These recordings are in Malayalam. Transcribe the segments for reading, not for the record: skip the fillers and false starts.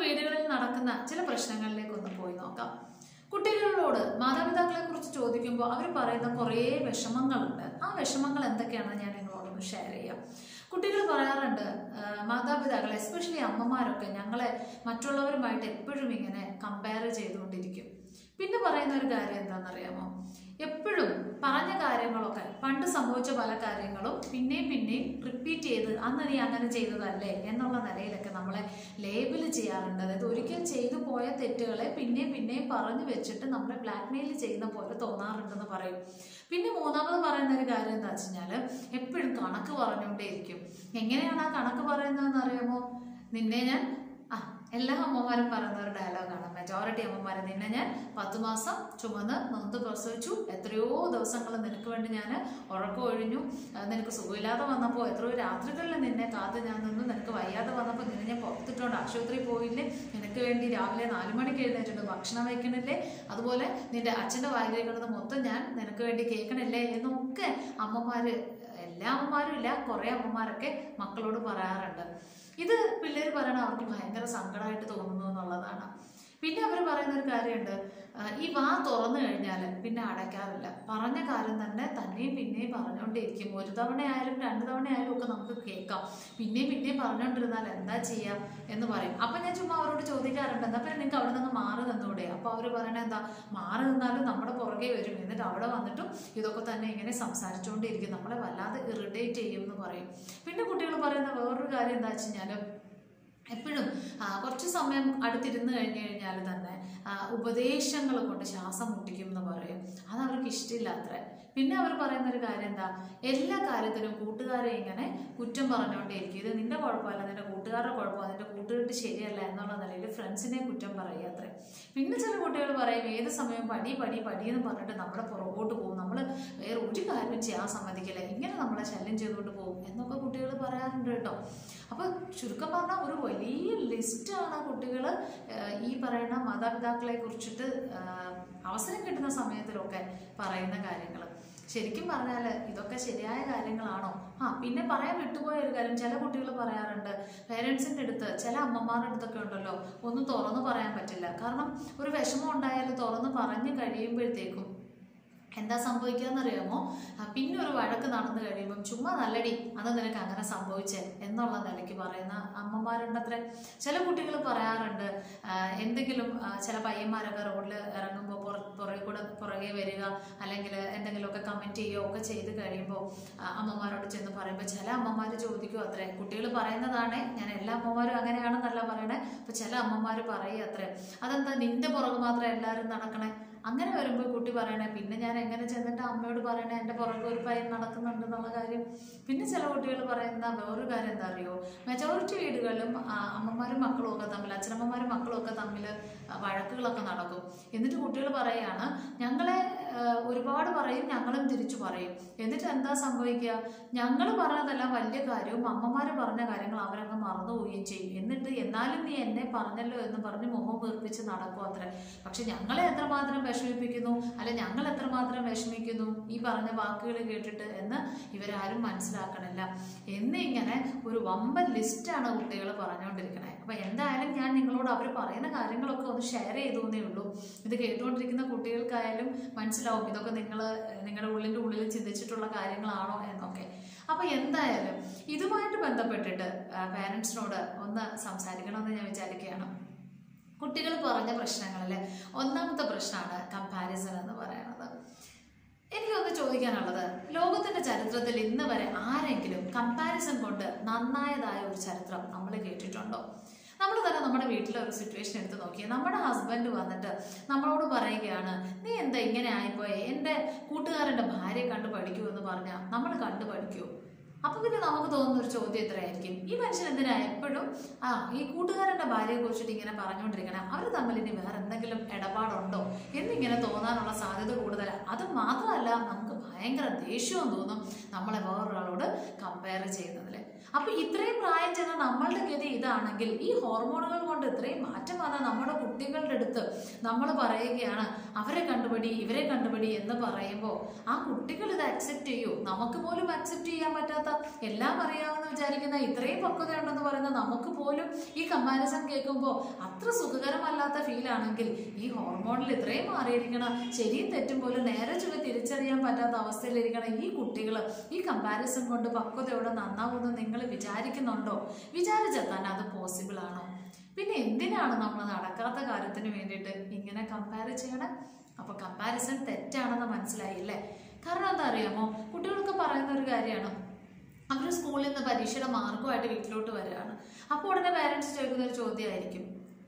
വീടുകളിൽ നടക്കുന്ന ചില പ്രശ്നങ്ങളിലേക്കൊന്ന് പോയി നോക്കാം. കുട്ടികളോട് മാതാപിതാക്കളെ കുറിച്ച് ചോദിക്കുമ്പോൾ അവർ പറയുന്ന കുറേ വിഷമങ്ങളുണ്ട്. ആ വിഷമങ്ങൾ എന്തൊക്കെയാണെന്ന് ഞാൻ നിങ്ങളോടൊന്ന് ഷെയർ ചെയ്യാം. കുട്ടികൾ പറയാറുണ്ട്, മാതാപിതാക്കൾ എസ്പെഷ്യലി അമ്മമാരൊക്കെ ഞങ്ങളെ മറ്റുള്ളവരുമായിട്ട് എപ്പോഴും ഇങ്ങനെ കമ്പയർ ചെയ്തുകൊണ്ടിരിക്കും. പിന്നെ പറയുന്ന ഒരു കാര്യം എന്താണെന്നറിയാമോ, എപ്പോഴും പറഞ്ഞ കാര്യങ്ങളൊക്കെ പണ്ട് സംഭവിച്ച പല കാര്യങ്ങളും പിന്നെയും റിപ്പീറ്റ് ചെയ്ത് അന്ന് നീ അങ്ങനെ ചെയ്തതല്ലേ എന്നുള്ള നിലയിലൊക്കെ നമ്മളെ ലേബിൾ ചെയ്യാറുണ്ട്. അതായത് ഒരിക്കൽ ചെയ്തു പോയ തെറ്റുകളെ പിന്നെയും പറഞ്ഞു വെച്ചിട്ട് നമ്മളെ ബ്ലാക്ക്മെയിൽ ചെയ്യുന്ന പോലെ തോന്നാറുണ്ടെന്ന് പറയും. പിന്നെ മൂന്നാമത് പറയുന്ന ഒരു കാര്യം എന്താ വെച്ച് കഴിഞ്ഞാൽ എപ്പോഴും കണക്ക് പറഞ്ഞുകൊണ്ടേയിരിക്കും. എങ്ങനെയാണ് ആ കണക്ക് പറയുന്നതെന്ന് അറിയാമോ? നിന്നെ ഞാൻ എല്ലാ അമ്മമാരും പറയുന്ന ഒരു ഡയലോഗാണ്, മെജോറിറ്റി അമ്മമാർ, നിന്നെ ഞാൻ 10 മാസം ചുമന്ന് നൊന്ത് പ്രസവിച്ചു, എത്രയോ ദിവസങ്ങൾ നിനക്ക് വേണ്ടി ഞാൻ ഉറക്കം ഒഴിഞ്ഞു, നിനക്ക് സുഖമില്ലാതെ വന്നപ്പോൾ എത്രയോ രാത്രികളിൽ നിന്നെ കാത്ത് ഞാൻ നിന്നു, നിനക്ക് വയ്യാതെ വന്നപ്പോൾ നിന്നെ ഞാൻ പുറത്തിട്ടുണ്ട് ആശുപത്രിയിൽ പോയില്ലേ, നിനക്ക് വേണ്ടി രാവിലെ 4 മണിക്ക് എഴുന്നേറ്റിട്ട് ഭക്ഷണം വയ്ക്കണില്ലേ, അതുപോലെ നിന്റെ അച്ഛൻ്റെ വായിലേക്കുന്നത് മൊത്തം ഞാൻ നിനക്ക് വേണ്ടി കേൾക്കണില്ലേ എന്നൊക്കെ അമ്മമാർ, എല്ലാ അമ്മമാരും ഇല്ല, കുറേ അമ്മമാരൊക്കെ മക്കളോട് പറയാറുണ്ട്. ഇത് പിള്ളേർ പറയണ അവർക്ക് ഭയങ്കര സങ്കടമായിട്ട് തോന്നുന്നു എന്നുള്ളതാണ്. പിന്നെ അവർ പറയുന്ന ഒരു കാര്യമുണ്ട്, ഈ വാ തുറന്നു കഴിഞ്ഞാൽ പിന്നെ അടയ്ക്കാറില്ല. പറഞ്ഞ കാര്യം തന്നെ പിന്നെയും പറഞ്ഞുകൊണ്ടേയിരിക്കും. 1 തവണ ആയാലും 2 തവണ ആയാലും ഒക്കെ നമുക്ക് കേൾക്കാം. പിന്നെയും പറഞ്ഞുകൊണ്ടിരുന്നാൽ എന്താ ചെയ്യാം എന്ന് പറയും. അപ്പം ഞാൻ ചുമ്മാ അവരോട് ചോദിക്കാറുണ്ട്, എന്താ പിന്നെ നിങ്ങൾക്ക് അവിടെ നിന്ന് മാറി നിന്നൂടെ? അപ്പോൾ അവർ പറയണത് എന്താ, മാറി നിന്നാലും നമ്മുടെ പുറകെ വരും, എന്നിട്ട് അവിടെ വന്നിട്ടും ഇതൊക്കെ തന്നെ ഇങ്ങനെ സംസാരിച്ചുകൊണ്ടിരിക്കും, നമ്മളെ വല്ലാതെ ഇറിറ്റേറ്റ് ചെയ്യും എന്ന് പറയും. പിന്നെ കുട്ടികൾ പറയുന്ന വേറൊരു കാര്യം എന്താ വെച്ച് കഴിഞ്ഞാൽ എപ്പോഴും കുറച്ച് സമയം അടുത്തിരുന്ന് കഴിഞ്ഞാൽ തന്നെ ഉപദേശങ്ങൾ കൊണ്ട് ശ്വാസം മുട്ടിക്കും എന്ന് പറയും. അത് അവർക്ക് ഇഷ്ടമില്ലാത്ര. പിന്നെ അവർ പറയുന്ന ഒരു കാര്യം എന്താ, എല്ലാ കാര്യത്തിലും കൂട്ടുകാരെ ഇങ്ങനെ കുറ്റം പറഞ്ഞുകൊണ്ടേയിരിക്കും. ഇത് നിന്റെ കുഴപ്പമല്ല, നിന്റെ കൂട്ടുകാരുടെ കുഴപ്പമാണ്, നിന്റെ കൂട്ടുകെട്ട് ശരിയല്ല എന്നുള്ള നിലയിൽ ഫ്രണ്ട്സിനെ കുറ്റം പറയുക അത്രേ. പിന്നെ ചില കുട്ടികൾ പറയും, ഏത് സമയം പടി എന്ന് പറഞ്ഞിട്ട് നമ്മുടെ പുറകോട്ട് പോകും, നമ്മൾ വേറെ ഒരു കാര്യം ചെയ്യാൻ സമ്മതിക്കില്ല, ഇങ്ങനെ നമ്മളെ ശല്യം ചെയ്തുകൊണ്ട് പോകും എന്നൊക്കെ കുട്ടികൾ പറയാറുണ്ട് കേട്ടോ. അപ്പോൾ ചുരുക്കം പറഞ്ഞാൽ ഒരു വലിയ ലിസ്റ്റാണ് കുട്ടികൾ ഈ പറയുന്ന മാതാപിതാക്കളെ കുറിച്ചിട്ട് അവസരം കിട്ടുന്ന സമയത്തിലൊക്കെ പറയുന്ന കാര്യങ്ങൾ. ശരിക്കും പറഞ്ഞാൽ ഇതൊക്കെ ശരിയായ കാര്യങ്ങളാണോ? പിന്നെ പറയാൻ വിട്ടുപോയ ഒരു കാര്യം, ചില കുട്ടികൾ പറയാറുണ്ട്, പേരൻസിൻ്റെ അടുത്ത്, ചില അമ്മമാരുടെ അടുത്തൊക്കെ ഉണ്ടല്ലോ, ഒന്നും തുറന്നു പറയാൻ പറ്റില്ല. കാരണം ഒരു വിഷമം ഉണ്ടായാലും തുറന്ന് പറഞ്ഞു കഴിയുമ്പോഴത്തേക്കും എന്താ സംഭവിക്കുക എന്നറിയാമോ, പിന്നെ ഒരു വഴക്ക് നടന്നു കഴിയുമ്പം ചുമ്മാ നല്ലടി അത് നിനക്ക് അങ്ങനെ സംഭവിച്ചേ എന്നുള്ള നിലയ്ക്ക് പറയുന്ന അമ്മമാരുണ്ടത്രേ. ചില കുട്ടികൾ പറയാറുണ്ട്, എന്തെങ്കിലും ചില പയ്യന്മാരൊക്കെ റോഡിൽ ഇറങ്ങുമ്പോൾ പുറകെ വരിക, അല്ലെങ്കിൽ എന്തെങ്കിലുമൊക്കെ കമൻറ്റ് ചെയ്യുകയോ ഒക്കെ ചെയ്ത് കഴിയുമ്പോൾ അമ്മമാരോട് ചെന്ന് പറയുമ്പോൾ ചില അമ്മമാർ ചോദിക്കും അത്രേ, കുട്ടികൾ പറയുന്നതാണേ, ഞാൻ എല്ലാ അമ്മമാരും അങ്ങനെയാണെന്നല്ല പറയണേ, അപ്പോൾ ചില അമ്മമാർ പറയുക അത്രേ, അതെന്താ നിന്റെ പുറകെ മാത്രം എല്ലാവരും നടക്കണേ? അങ്ങനെ വരുമ്പോൾ കുട്ടി പറയണേ, പിന്നെ ഞാൻ എങ്ങനെ ചെന്നിട്ട് അമ്മയോട് പറയണേ എൻ്റെ പുറകെ ഒരു പയ്യൻ നടക്കുന്നുണ്ടെന്നുള്ള കാര്യം. പിന്നെ ചില കുട്ടികൾ പറയുന്ന വേറൊരു കാര്യം എന്താ അറിയോ, മെജോറിറ്റി വീടുകളിലും അമ്മമാരും മക്കളും ഒക്കെ തമ്മിൽ, അച്ഛനമ്മമാരും മക്കളും ഒക്കെ തമ്മിൽ വഴക്കുകളൊക്കെ നടക്കും. എന്നിട്ട് കുട്ടികൾ പറയുകയാണ്, ഞങ്ങളെ ഒരുപാട് പറയും, ഞങ്ങളും തിരിച്ചു പറയും. എന്നിട്ട് എന്താ സംഭവിക്കുക, ഞങ്ങൾ പറഞ്ഞതെല്ലാം വലിയ കാര്യവും അമ്മമാർ പറഞ്ഞ കാര്യങ്ങൾ അവരങ്ങ് മറന്നുപോവുകയും ചെയ്യും. എന്നിട്ട് എന്നാലും നീ എന്നെ പറഞ്ഞല്ലോ എന്ന് പറഞ്ഞ് മുഖം വീർപ്പിച്ച് നടക്കും അത്ര. പക്ഷെ ഞങ്ങളെ എത്രമാത്രം വിഷമിപ്പിക്കുന്നു, അല്ലെ ഞങ്ങൾ എത്രമാത്രം വിഷമിക്കുന്നു ഈ പറഞ്ഞ വാക്കുകൾ കേട്ടിട്ട് എന്ന് ഇവരാരും മനസ്സിലാക്കണില്ല. എന്നിങ്ങനെ ഒരു വമ്പൻ ലിസ്റ്റാണ് കുട്ടികൾ പറഞ്ഞുകൊണ്ടിരിക്കണേ. അപ്പം എന്തായാലും ഞാൻ നിങ്ങളോട് അവർ പറയുന്ന കാര്യങ്ങളൊക്കെ ഒന്ന് ഷെയർ ചെയ്തേ ഉള്ളൂ. ഇത് കേട്ടുകൊണ്ടിരിക്കുന്ന കുട്ടികൾക്കായാലും മനസ്സിലാവും ഇതൊക്കെ നിങ്ങളുടെ ഉള്ളിൽ ചിന്തിച്ചിട്ടുള്ള കാര്യങ്ങളാണോ എന്നൊക്കെ. അപ്പം എന്തായാലും ഇതുമായിട്ട് ബന്ധപ്പെട്ടിട്ട് പാരൻസിനോട് ഒന്ന് സംസാരിക്കണമെന്ന് ഞാൻ വിചാരിക്കുകയാണ്. കുട്ടികൾ പറഞ്ഞ പ്രശ്നങ്ങളിൽ ഒന്നാമത്തെ പ്രശ്നമാണ് കമ്പാരിസൺ എന്ന് പറയുന്നത്. എനിക്കൊന്ന് ചോദിക്കാനുള്ളത്, ലോകത്തിന്റെ ചരിത്രത്തിൽ ഇന്ന് വരെ ആരെങ്കിലും കമ്പാരിസൺ കൊണ്ട് നന്നായതായ ഒരു ചരിത്രം നമ്മൾ കേട്ടിട്ടുണ്ടോ? നമ്മൾ തന്നെ നമ്മുടെ വീട്ടിലെ ഒരു സിറ്റുവേഷൻ എടുത്ത് നോക്കിയാൽ, നമ്മുടെ ഹസ്ബൻഡ് വന്നിട്ട് നമ്മളോട് പറയുകയാണ്, നീ എന്താ ഇങ്ങനെ ആയിപ്പോയെ, എൻ്റെ കൂട്ടുകാരൻ്റെ ഭാര്യയെ കണ്ടു പഠിക്കൂ എന്ന് പറഞ്ഞാൽ നമ്മൾ കണ്ടു പഠിക്കൂ? അപ്പോൾ പിന്നെ നമുക്ക് തോന്നുന്നൊരു ചോദ്യം എത്രയായിരിക്കും, ഈ മനുഷ്യൻ എന്തിനാ എപ്പോഴും ഈ കൂട്ടുകാരൻ്റെ ഭാര്യയെ കുറിച്ചിട്ട് ഇങ്ങനെ പറഞ്ഞുകൊണ്ടിരിക്കണം, അവർ തമ്മിൽ ഇനി വേറെ എന്തെങ്കിലും ഇടപാടുണ്ടോ എന്നിങ്ങനെ തോന്നാനുള്ള സാധ്യത കൂടുതലാണ്. അത് മാത്രമല്ല, നമുക്ക് ഭയങ്കര ദേഷ്യവും തോന്നും നമ്മളെ വേറൊരാളോട് കമ്പയർ ചെയ്യുന്നതിൽ. അപ്പൊ ഇത്രയും പ്രായം ചെന്ന നമ്മളുടെ ഗതി ഇതാണെങ്കിൽ ഈ ഹോർമോണുകൾ കൊണ്ട് ഇത്രയും മാറ്റം വന്ന നമ്മുടെ കുട്ടികളുടെ അടുത്ത് നമ്മൾ പറയുകയാണ് അവരെ കണ്ടുപിടി ഇവരെ കണ്ടുപിടി എന്ന് പറയുമ്പോൾ ആ കുട്ടികൾ ഇത് അക്സെപ്റ്റ് ചെയ്യൂ? നമുക്ക് പോലും അക്സെപ്റ്റ് ചെയ്യാൻ പറ്റാത്ത, എല്ലാം അറിയാമെന്ന് വിചാരിക്കുന്ന, ഇത്രയും പക്വതയുണ്ടെന്ന് പറയുന്ന നമുക്ക് പോലും ഈ കമ്പാരിസൺ കേൾക്കുമ്പോൾ അത്ര സുഖകരമല്ലാത്ത ഫീൽ ആണെങ്കിൽ ഈ ഹോർമോണിൽ ഇത്രയും മാറിയിരിക്കണം, ശരിയും തെറ്റും പോലും നേരെ ചൊവ്വെ തിരിച്ചറിയാൻ പറ്റാത്ത അവസ്ഥയിലിരിക്കണം ഈ കുട്ടികൾ ഈ കമ്പാരിസൺ കൊണ്ട് പക്വതയോടെ നന്നാവുമെന്ന് നിങ്ങൾ വിചാരിക്കുന്നുണ്ടോ? വിചാരിച്ചെത്താൻ അത് പോസിബിൾ ആണോ? പിന്നെ എന്തിനാണ് നമ്മൾ നടക്കാത്ത കാര്യത്തിന് വേണ്ടിയിട്ട് ഇങ്ങനെ കമ്പയർ ചെയ്യണം? അപ്പൊ കമ്പാരിസൺ തെറ്റാണെന്ന് മനസ്സിലായില്ലേ? കാരണം എന്താ അറിയാമോ, കുട്ടികൾക്ക് പറയുന്ന ഒരു കാര്യമാണ്, അവർ സ്കൂളിൽ നിന്ന് പരീക്ഷയുടെ മാർക്കുമായിട്ട് വീട്ടിലോട്ട് വരികയാണ്. അപ്പോൾ ഉടനെ പേരൻസ് ചോദിക്കുന്ന ഒരു ചോദ്യമായിരിക്കും,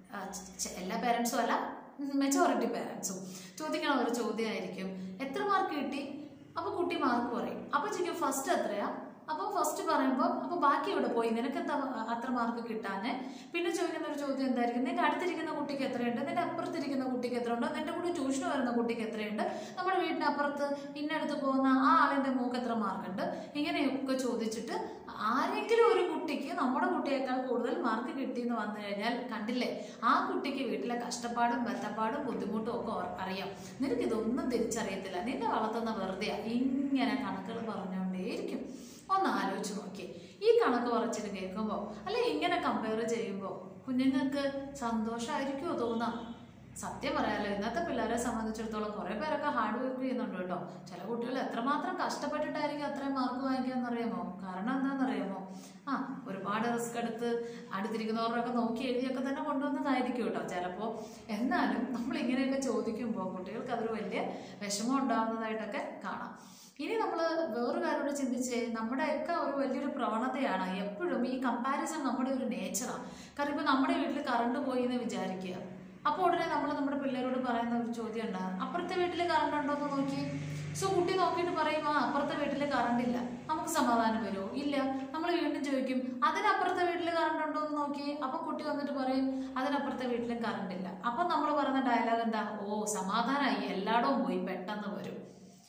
എല്ലാ പേരൻസും അല്ല, മെജോറിറ്റി പേരൻസും ചോദിക്കണ ഒരു ചോദ്യമായിരിക്കും, എത്ര മാർക്ക് കിട്ടി? അപ്പോൾ കുട്ടി മാർക്ക് പറയും. അപ്പോൾ ചോദിക്കും ഫസ്റ്റ് എത്രയാ? അപ്പോൾ ഫസ്റ്റ് പറയുമ്പോൾ അപ്പോൾ ബാക്കി എവിടെ പോയി, നിനക്ക് എന്താ അത്ര മാർക്ക് കിട്ടാന്? പിന്നെ ചോദിക്കുന്ന ഒരു ചോദ്യം എന്തായിരിക്കും, നിന്റെ അടുത്തിരിക്കുന്ന കുട്ടിക്ക് എത്രയുണ്ട്, നിന്റെ അപ്പുറത്തിരിക്കുന്ന കുട്ടിക്ക് എത്ര ഉണ്ട്, നിന്റെ കൂടെ ട്യൂഷന് വരുന്ന കുട്ടിക്ക് എത്രയുണ്ട്, നമ്മുടെ വീടിൻ്റെ അപ്പുറത്ത് ഇന്നടുത്ത് പോകുന്ന ആ ആളിൻ്റെ മൂക്ക് എത്ര മാർക്കുണ്ട്, ഇങ്ങനെയൊക്കെ ചോദിച്ചിട്ട് ആരെങ്കിലും ഒരു കുട്ടിക്ക് നമ്മുടെ കുട്ടിയേക്കാൾ കൂടുതൽ മാർക്ക് കിട്ടിയെന്ന് വന്നു കഴിഞ്ഞാൽ കണ്ടില്ലേ, ആ കുട്ടിക്ക് വീട്ടിലെ കഷ്ടപ്പാടും ബത്തപ്പാടും ബുദ്ധിമുട്ടും ഒക്കെ അറിയാം, നിനക്കിതൊന്നും തിരിച്ചറിയത്തില്ല, നിന്നെ വളർത്തുന്ന വെറുതെയാ, ഇങ്ങനെ കണക്കുകൾ പറഞ്ഞുകൊണ്ടേയിരിക്കും. ഒന്ന് ആലോചിച്ച് നോക്കി, ഈ കണക്ക് പറച്ചിട്ട് കേൾക്കുമ്പോൾ അല്ലെ ഇങ്ങനെ കമ്പയർ ചെയ്യുമ്പോൾ കുഞ്ഞുങ്ങൾക്ക് സന്തോഷമായിരിക്കുമോ തോന്നാം? സത്യം പറയാലോ, ഇന്നത്തെ പിള്ളേരെ സംബന്ധിച്ചിടത്തോളം കുറെ പേരൊക്കെ ഹാർഡ് വർക്ക് ചെയ്യുന്നുണ്ട് കേട്ടോ. ചില കുട്ടികൾ എത്രമാത്രം കഷ്ടപ്പെട്ടിട്ടായിരിക്കും അത്രയും മാർക്ക് വാങ്ങിക്കാന്നറിയാമോ? കാരണം എന്താണെന്നറിയാമോ? ഒരുപാട് റിസ്ക് എടുത്ത് അടുത്തിരിക്കുന്നവരൊക്കെ നോക്കി എഴുതിയൊക്കെ തന്നെ കൊണ്ടുവന്നതായിരിക്കും കേട്ടോ ചിലപ്പോൾ. എന്നാലും നമ്മൾ ഇങ്ങനെയൊക്കെ ചോദിക്കുമ്പോൾ കുട്ടികൾക്ക് അതൊരു വലിയ വിഷമം ഉണ്ടാകുന്നതായിട്ടൊക്കെ കാണാം. ഇനി നമ്മൾ വേറൊരു കാര്യം ചിന്തിച്ച്, നമ്മുടെയൊക്കെ ഒരു വലിയൊരു പ്രവണതയാണ് എപ്പോഴും ഈ കമ്പാരിസൺ, നമ്മുടെ ഒരു നേച്ചറാണ്. കാരണം ഇപ്പം നമ്മുടെ വീട്ടിൽ കറണ്ട് പോയി എന്ന് വിചാരിക്കുക, അപ്പോൾ ഉടനെ നമ്മൾ നമ്മുടെ പിള്ളേരോട് പറയുന്ന ഒരു ചോദ്യം ഉണ്ട്, അപ്പുറത്തെ വീട്ടിൽ കറണ്ട് ഉണ്ടോ എന്ന് നോക്കി. സോ കുട്ടി നോക്കിയിട്ട് പറയും, അപ്പുറത്തെ വീട്ടിൽ കറണ്ട് ഇല്ല, നമുക്ക് സമാധാനം വരുമോ? ഇല്ല. നമ്മൾ വീണ്ടും ചോദിക്കും, അതിനപ്പുറത്തെ വീട്ടിൽ കറണ്ട് ഉണ്ടോ എന്ന് നോക്കി. അപ്പം കുട്ടി വന്നിട്ട് പറയും, അതിനപ്പുറത്തെ വീട്ടിലും കറണ്ട് ഇല്ല. അപ്പം നമ്മൾ പറയുന്ന ഡയലോഗ് എന്താ? ഓ സമാധാനമായി, എല്ലായിടവും പോയി, പെട്ടെന്ന് വരും.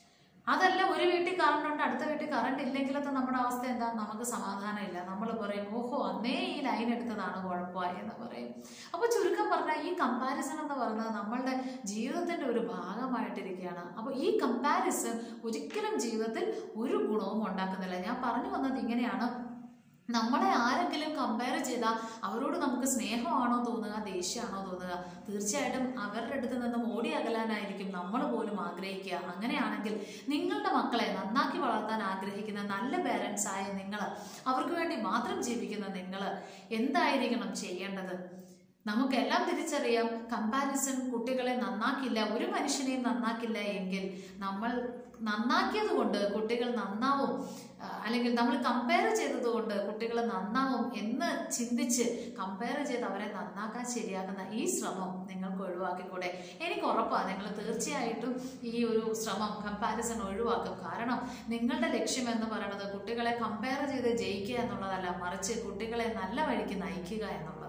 അതല്ല, ഒരു വീട്ടിൽ കറണ്ട് ഉണ്ട്, അടുത്ത വീട്ടിൽ കറണ്ട് ഇല്ലെങ്കിലത്തെ നമ്മുടെ അവസ്ഥ എന്താ? നമുക്ക് സമാധാനം ഇല്ല. നമ്മൾ പറയും, ഓഹോ അന്നേ ഈ ലൈൻ എടുത്തതാണ് കുഴപ്പമായി എന്ന് പറയും. അപ്പോൾ ചുരുക്കം പറഞ്ഞാൽ ഈ കമ്പാരിസൺ എന്ന് പറയുന്നത് നമ്മളുടെ ജീവിതത്തിന്റെ ഒരു ഭാഗമായിട്ടിരിക്കുകയാണ്. അപ്പോൾ ഈ കമ്പാരിസൺ ഒരിക്കലും ജീവിതത്തിൽ ഒരു ഗുണവും ഉണ്ടാക്കുന്നില്ല. ഞാൻ പറഞ്ഞു വന്നത് ഇങ്ങനെയാണ്, നമ്മളെ ആരെങ്കിലും കമ്പയർ ചെയ്താൽ അവരോട് നമുക്ക് സ്നേഹമാണോ തോന്നുക, ദേഷ്യമാണോ തോന്നുക? തീർച്ചയായിട്ടും അവരുടെ അടുത്ത് നിന്നും ഓടി അകലാനായിരിക്കും നമ്മൾ പോലും ആഗ്രഹിക്കുക. അങ്ങനെയാണെങ്കിൽ നിങ്ങളുടെ മക്കളെ നന്നാക്കി വളർത്താൻ ആഗ്രഹിക്കുന്ന നല്ല പേരൻസ് ആയ നിങ്ങൾ, അവർക്ക് വേണ്ടി മാത്രം ജീവിക്കുന്ന നിങ്ങൾ എന്തായിരിക്കണം ചെയ്യേണ്ടത്? നമുക്കെല്ലാം തിരിച്ചറിയാം, കമ്പാരിസൺ കുട്ടികളെ നന്നാക്കില്ല, ഒരു മനുഷ്യനെയും നന്നാക്കില്ല. എങ്കിൽ നമ്മൾ നന്നാക്കിയത് കൊണ്ട് കുട്ടികൾ നന്നാവും, അല്ലെങ്കിൽ നമ്മൾ കമ്പയർ ചെയ്തത് കൊണ്ട് കുട്ടികൾ നന്നാവും എന്ന് ചിന്തിച്ച് കമ്പയർ ചെയ്ത് അവരെ നന്നാക്കാൻ ശരിയാക്കുന്ന ഈ ശ്രമം നിങ്ങൾക്ക് ഒഴിവാക്കിക്കൂടെ? എനിക്ക് ഉറപ്പാണ് നിങ്ങൾ തീർച്ചയായിട്ടും ഈ ഒരു ശ്രമം, കമ്പാരിസൺ ഒഴിവാക്കും. കാരണം നിങ്ങളുടെ ലക്ഷ്യം എന്ന് പറയുന്നത് കുട്ടികളെ കമ്പയർ ചെയ്ത് ജയിക്കുക എന്നുള്ളതല്ല, മറിച്ച് കുട്ടികളെ നല്ല വഴിക്ക് നയിക്കുക എന്നുള്ളത്.